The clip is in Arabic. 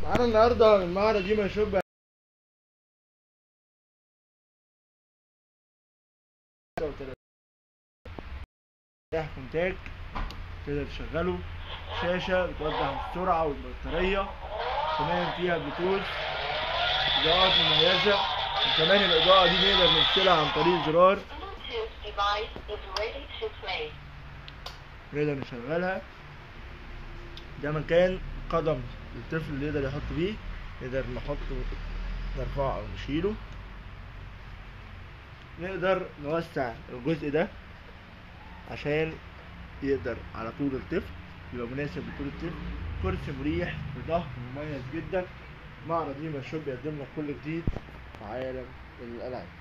معانا النهارده من معرض ديما شوب كونتاك تقدر تشغله، شاشة بتوضح السرعة والبطارية، كمان فيها بلوتوث، إضاءات مميزة، وكمان الإضاءة دي نقدر نفصلها عن طريق زرار نقدر نشغلها. ده مكان قدم الطفل اللي يقدر يحط بيه، نقدر نحطه نرفعه أو نشيله. نقدر نوسع الجزء ده عشان يقدر على طول الطفل، يبقى مناسب لطول الطفل. كرسي مريح بظهر مميز جدا. معرض ديما شوب بيقدم لك كل جديد في عالم الألعاب.